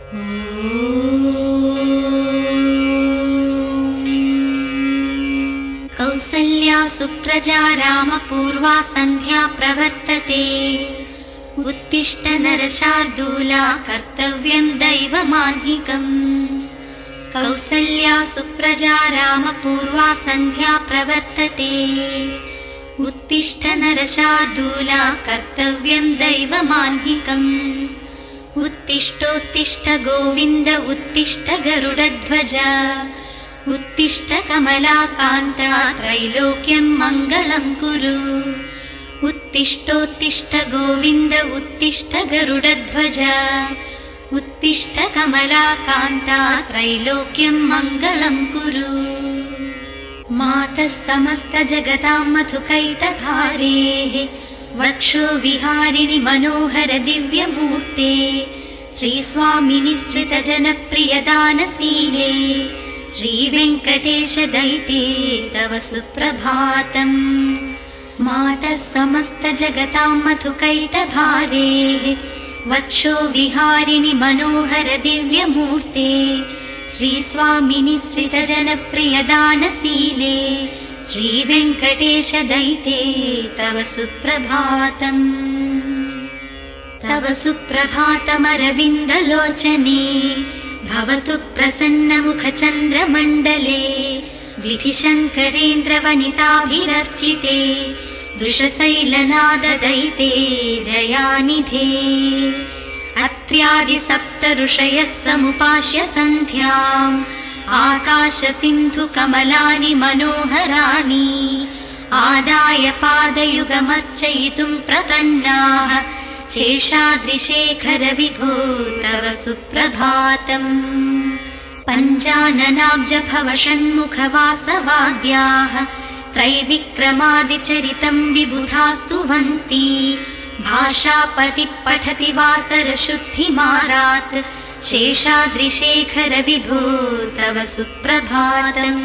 कौसल्या सुप्रजा रामपूर्वा सन्ध्या प्रवर्तते उत्तिष्ठ नरशार्दूला कर्तव्यं दैवमाह्निकम् कौसल्या सुप्रजा रामपूर्वा सन्ध्या प्रवर्तते उत्तिष्ठ नरशार्दूला कर्तव्यं दैवमाह्निकम् उत्तिष्ठोत्तिष्ठ गोविन्द उत्तिष्ठ गरुडध्वज उत्तिष्ठ कमलाकान्ता त्रैलोक्यं मङ्गलं कुरु उत्तिष्ठोत्तिष्ठ गोविन्द उत्तिष्ठ गरुडध्वज उत्तिष्ठ कमलाकान्ता त्रैलोक्यं मङ्गलं कुरु मातः समस्त जगतां मधुकैटभारेः वक्षो विहारिणि मनोहर दिव्यमूर्ते श्रीस्वामिनि श्रितजनप्रियदानशीले श्रीवेङ्कटेश दैते तव सुप्रभातम् मातः समस्त जगतां मधुकैटभारेः वक्षो विहारिणि मनोहर दिव्यमूर्ते श्रीस्वामिनि श्रितजनप्रियदानशीले श्रीवेङ्कटेश दैते तव सुप्रभातम् तव सुप्रभातमरविन्दलोचने भवतु प्रसन्नमुखचन्द्रमण्डले विधिशङ्करेन्द्रवनिताभिरर्चिते वृषशैलनाददैते दयानिधे अत्र्यादिसप्त ऋषयः समुपास्य सन्ध्याम् आकाशसिन्धुकमलानि मनोहराणि आदाय पादयुगमर्चयितुं प्रपन्नाः शेषाद्रिशेखर विभो तव सुप्रभातम् पञ्चाननाब्जभव षण्मुखवासवाद्याः त्रैविक्रमादिचरितं विबुधास्तुवन्ति भाषापतिः पठति वासरशुद्धिमारात् शेषाद्रिशेखर विभो तव सुप्रभातम्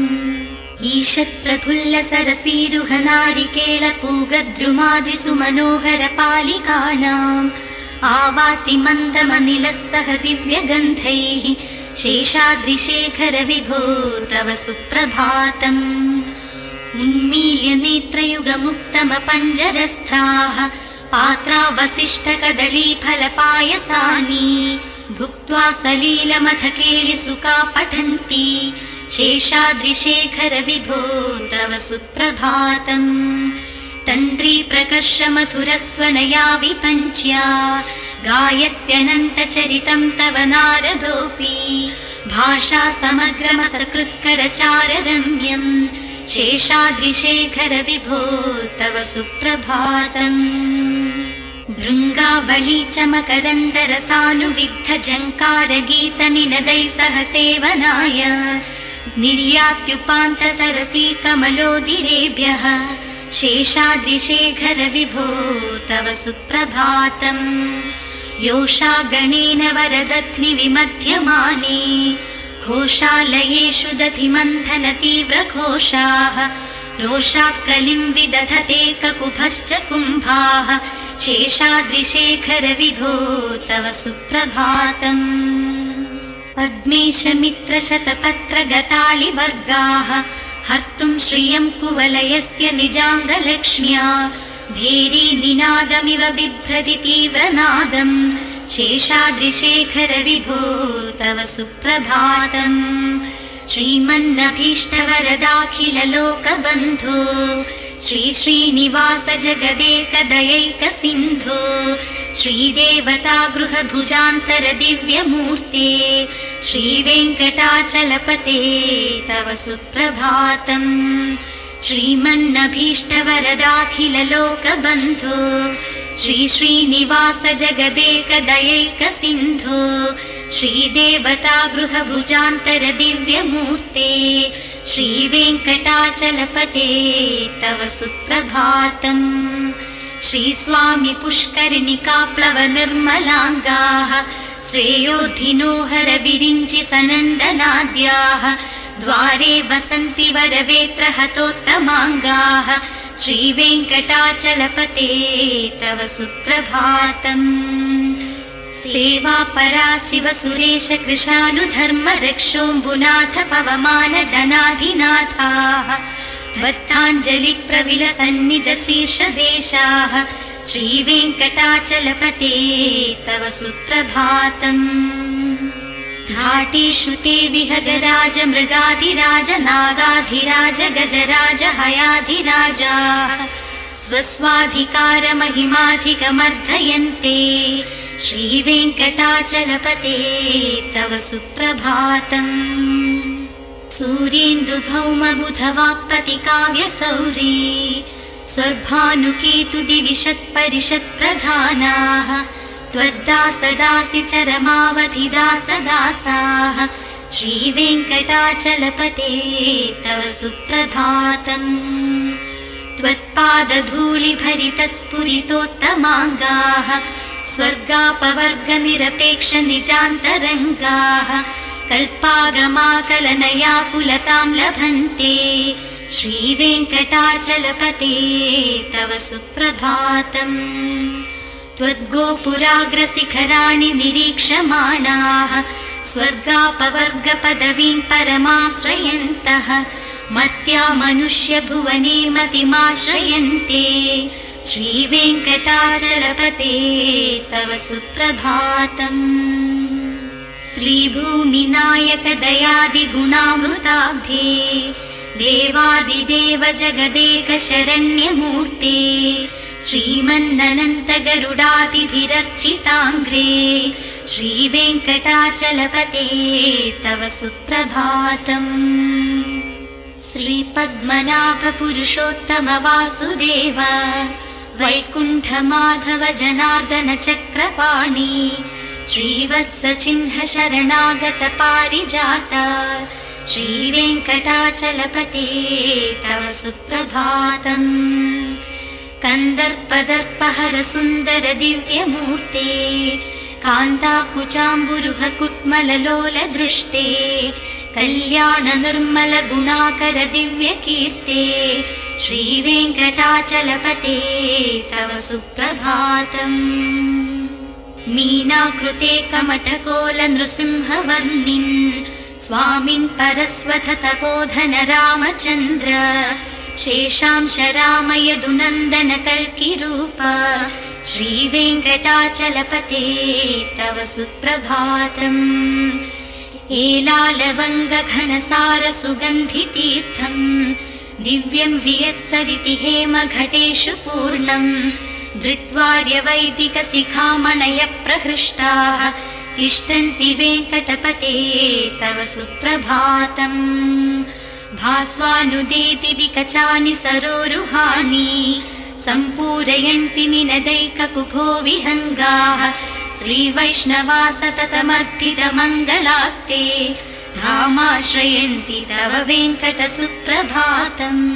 ईषत्प्रफुल्लसरसीरुहनारिकेलपूगद्रुमादिसुमनोहरपालिकानाम् आवाति मन्दमनिलः सह दिव्यगन्धैः शेषाद्रिशेखर विभो तव सुप्रभातम् उन्मील्य नेत्रयुगमुक्तमपञ्जरस्थाः पात्रा वसिष्ठकदळीफलपायसानि भुक्त्वा सलीलमथकेलिसुका पठन्ति शेषाद्रिशेखर विभो तव सुप्रभातम् तन्त्री प्रकर्षमधुरस्वनया विपञ्च्या गायत्यनन्तचरितं तव नारदोऽपि भाषा समग्रमसकृत्करचाररम्यम् शेषाद्रिशेखर विभो तव सुप्रभातम् भृङ्गावळी च मकरन्दरसानुविद्ध झङ्कारगीतनिनदैः सह सेवनाय निर्यात्युपान्तसरसी कमलोदिरेभ्यः शेषाद्रिशेखर विभो तव सुप्रभातम् योषा गणेन वरदध्नि विमध्यमाने घोषालयेषु दधिमन्थन तीव्रघोषाः रोषात् कलिं विदधते ककुभश्च कुम्भाः शेषाद्रिशेखर विभो तव सुप्रभातम् पद्मेशमित्रशतपत्रगताळिवर्गाः हर्तुं श्रियं कुवलयस्य निजाङ्गलक्ष्म्या भेरी निनादमिव बिभ्रति तीव्रनादम् शेषाद्रिशेखर विभो तव सुप्रभातम् श्रीमन्नभीष्टवरदाखिललोकबन्धो श्री श्रीनिवास जगदेकदयैकसिन्धो श्रीदेवता गृहभुजान्तर दिव्यमूर्ते श्रीवेङ्कटाचलपते तव सुप्रभातम् श्रीमन्नभीष्टवरदाखिललोकबन्धो श्री श्रीनिवास जगदेकदयैकसिन्धो श्रीदेवता गृहभुजान्तर दिव्यमूर्ते श्रीवेङ्कटाचलपते तव सुप्रभातम् श्रीस्वामि पुष्करिणिकाप्लवनिर्मलाङ्गाः श्रेयोधिनो हरविरिञ्चि सनन्दनाद्याः द्वारे वसन्ति वरवेत्रहतोत्तमाङ्गाः श्रीवेङ्कटाचलपते तव सुप्रभातम् सेवा परा शिव सुरेश कृशानुधर्म रक्षोऽम्बुनाथ पवमान धनाधिनाथाः त्वत्ताञ्जलि प्रविलसन्निज शीर्षदेशाः श्रीवेङ्कटाचलपते तव सुप्रभातम् घाटेषु ते विहगराज मृगाधिराज नागाधिराज गजराज हयाधिराजाः स्वस्वाधिकारमहिमाधिकमर्धयन्ते श्रीवेङ्कटाचलपते तव सुप्रभातम् सूर्येन्दुभौमबुधवाक्पतिकाव्यसौरी स्वर्भानुकेतुदिविशत्परिषत्प्रधानाः त्वद्दासदासि चरमावधिदासदासाः श्रीवेङ्कटाचलपते तव सुप्रभातम् त्वत्पादधूलिभरितस्फुरितोत्तमाङ्गाः स्वर्गापवर्गनिरपेक्षनिजान्तरङ्गाः कल्पागमाकलनया पुलतां लभन्ते श्रीवेङ्कटाचलपते तव सुप्रभातम् त्वद्गोपुराग्रशिखराणि निरीक्षमाणाः स्वर्गापवर्गपदवीं परमाश्रयन्तः मर्त्या मनुष्यभुवने मतिमाश्रयन्ते श्रीवेङ्कटाचलपते तव सुप्रभातम् श्रीभूमिनायक दयादिगुणामृताब्धे देवादिदेव जगदेक शरण्यमूर्ते श्रीमन्ननन्त गरुडादिभिरर्चिताङ्घ्रे श्रीवेङ्कटाचलपते तव सुप्रभातम् श्रीपद्मनाभ पुरुषोत्तम वासुदेव वैकुण्ठमाधव जनार्दन चक्रपाणि श्रीवत्सचिह्न शरणागत पारिजाता श्रीवेङ्कटाचलपते तव सुप्रभातम् कन्दर्पदर्पहर सुन्दर दिव्यमूर्ते कान्ताकुचाम्बुरुह कुट्मललोल दृष्टे कल्याण निर्मल गुणाकर दिव्यकीर्ते श्रीवेङ्कटाचलपते तव सुप्रभातम् मीनाकृते कमटकोल नृसिंहवर्णिन् स्वामिन् परस्वथ तपोधन रामचन्द्र शेषांश रामयदुनन्दन कल्किरूप श्रीवेङ्कटाचलपते तव सुप्रभातम् एलालवङ्गघनसार सुगन्धितीर्थम् दिव्यं वियत्सरिति हेमघटेषु पूर्णम् धृत्वार्यवैदिकशिखामणय प्रहृष्टाः तिष्ठन्ति वेङ्कटपते तव सुप्रभातम् भास्वानुदेति विकचानि सरोरुहाणि सम्पूरयन्ति निनदैककुभो विहङ्गाः श्रीवैष्णवा सततमर्थितमङ्गलास्ते धामाश्रयन्ति तव वेङ्कटसुप्रभातम्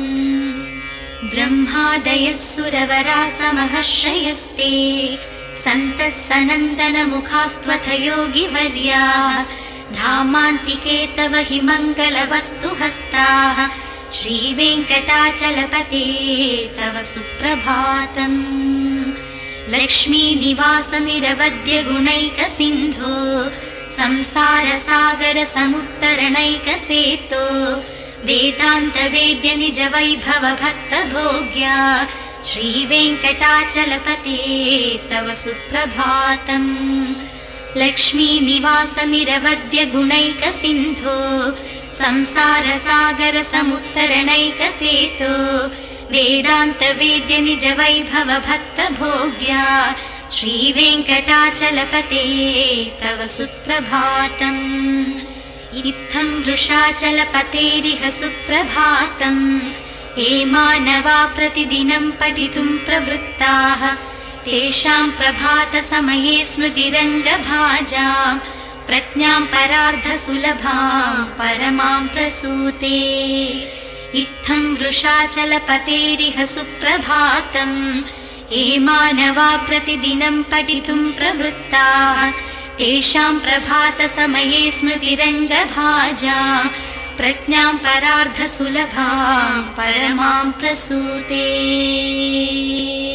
ब्रह्मादयः सुरवरा समहर्षयस्ते सन्तः सनन्दनमुखास्त्वथ योगिवर्याः धामान्तिके तव हि मङ्गलवस्तुहस्ताः श्रीवेङ्कटाचलपते तव सुप्रभातम् लक्ष्मीनिवास निरवद्य गुणैकसिन्धो संसारसागर समुत्तरणैकसेतो वेदान्तवेद्य निज वैभव भक्तभोग्या श्रीवेङ्कटाचलपते तव सुप्रभातम् लक्ष्मीनिवास निरवद्य गुणैकसिन्धो संसारसागर समुत्तरणैकसेतो वेदान्तवेद्य निज वैभव भक्तभोग्या श्रीवेङ्कटाचलपते तव सुप्रभातम् इत्थं वृषाचलपतेरिह सुप्रभातम् ये मानवा प्रतिदिनं पठितुं प्रवृत्ताः तेषां प्रभातसमये स्मृतिरङ्गभाजां प्रज्ञां परार्धसुलभां परमां प्रसूते इत्थं वृषाचलपतेरिह सुप्रभातम् ये मानवा प्रतिदिनं पठितुं प्रवृत्ताः तेषां प्रभातसमये स्मृतिरङ्गभाजां प्रज्ञां परार्धसुलभां परमां प्रसूते।